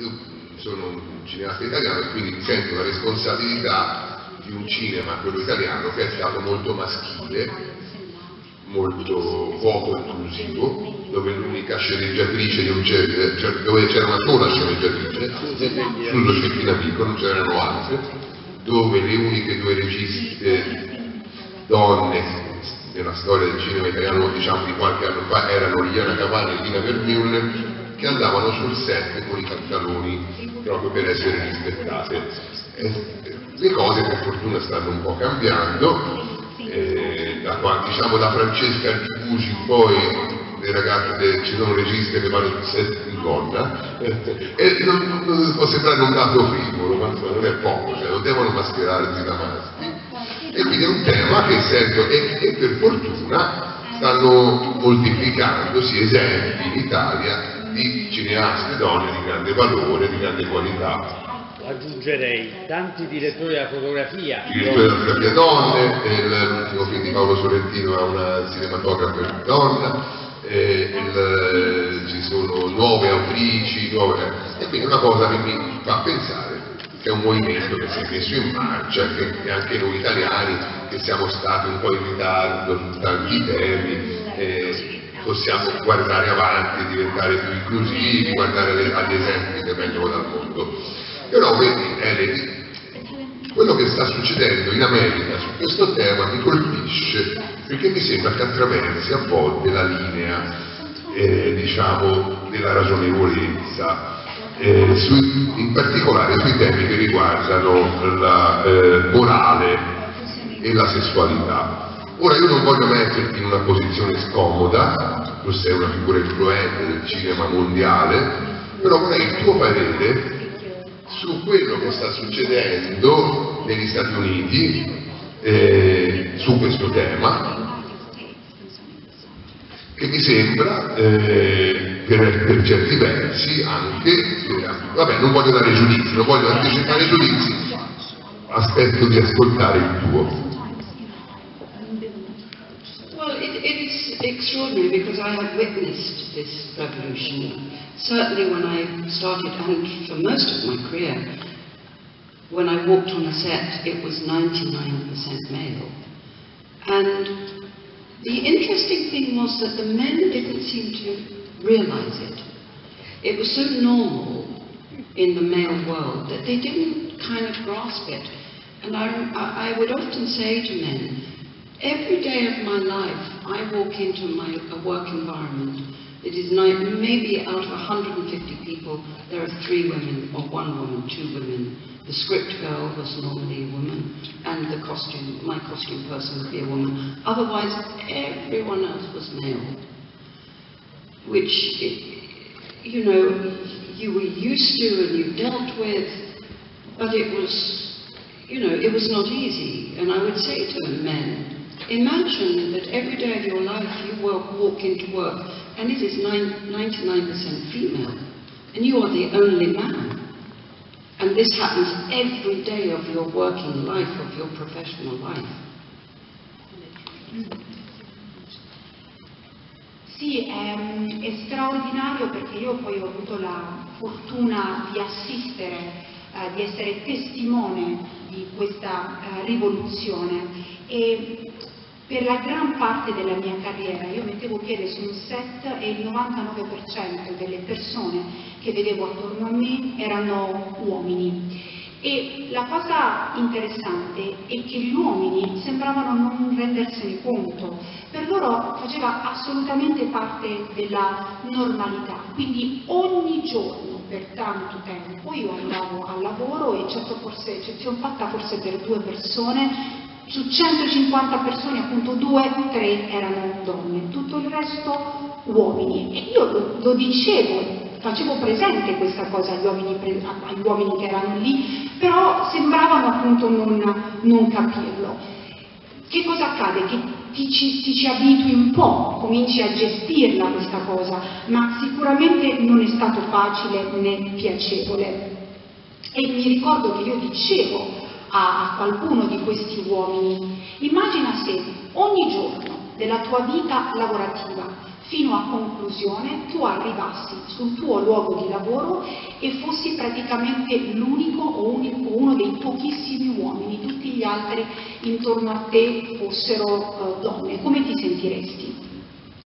io sono un cineasta italiano e quindi sento la responsabilità di un cinema, quello italiano, che è stato molto maschile, molto poco inclusivo, dove l'unica sceneggiatrice dove c'era una sola sceneggiatrice, Suso Cecchinapico, non c'erano altre, dove le uniche due registe donne nella storia del cinema italiano, diciamo di qualche anno fa, erano Liliana Cavani e Lina Vermeulen, che andavano sul set con i pantaloni proprio per essere rispettate. Le cose per fortuna stanno un po' cambiando, diciamo da Francesca Archibugi in poi le ragazze, ci sono registe che vanno sul set in donna, e non può sembrare un dato frivolo, ma non è poco, cioè non devono mascherarsi da maschi. E quindi è un tema che sento, e per fortuna stanno moltiplicandosi esempi in Italia di cineaste donne di grande valore, di grande qualità. Aggiungerei tanti direttori della fotografia. Direttori della fotografia donne, l'ultimo film di Paolo Sorrentino è una cinematografa donna, ci sono nuove autrici, e quindi è una cosa che mi fa pensare che è un movimento che si è messo in marcia, e anche noi italiani, che siamo stati un po' in ritardo su tanti temi, possiamo guardare avanti, diventare più inclusivi, guardare agli esempi che vengono dal mondo. Però vedi, quello che sta succedendo in America su questo tema mi colpisce, perché mi sembra che attraversi a volte la linea, diciamo, della ragionevolezza, in particolare sui temi che riguardano la morale e la sessualità. Ora io non voglio metterti in una posizione scomoda, tu sei una figura influente del cinema mondiale, però vorrei il tuo parere su quello che sta succedendo negli Stati Uniti su questo tema, che mi sembra per certi versi anche, vabbè, non voglio dare giudizi, non voglio anticipare giudizi, aspetto di ascoltare il tuo. It's extraordinary because I have witnessed this revolution. Certainly when I started, and for most of my career, when I walked on a set, it was 99% male. And the interesting thing was that the men didn't seem to realize it. It was so normal in the male world that they didn't kind of grasp it. And I would often say to men, every day of my life, I walk into a work environment that is maybe out of 150 people, there are 3 women, or 1 woman, 2 women. The script girl was normally a woman, and my costume person would be a woman. Otherwise, everyone else was male, which, you know, you were used to and you dealt with, but it was, you know, it was not easy. And I would say to men, imagine that every day of your life you walk into work and it is 99% female, and you are the only man. And this happens every day of your working life, of your professional life. Sì, è straordinario, perché io poi ho avuto la fortuna di assistere, di essere testimone di questa rivoluzione, e per la gran parte della mia carriera io mettevo piede su un set e il 99% delle persone che vedevo attorno a me erano uomini. E la cosa interessante è che gli uomini sembravano non rendersene conto, per loro faceva assolutamente parte della normalità, quindi ogni giorno per tanto tempo io andavo al lavoro e certo forse eccezione fatta forse per 2 persone, su 150 persone appunto 2-3 erano donne, tutto il resto uomini. E io lo dicevo, facevo presente questa cosa agli uomini che erano lì, però sembravano appunto non capirlo. Che cosa accade? Che ti ci abitui un po', cominci a gestirla questa cosa, ma sicuramente non è stato facile né piacevole. E mi ricordo che io dicevo a qualcuno di questi uomini, immagina se ogni giorno della tua vita lavorativa fino a conclusione tu arrivassi sul tuo luogo di lavoro e fossi praticamente l'unico o uno dei pochissimi uomini, tutti gli altri intorno a te fossero donne, come ti sentiresti?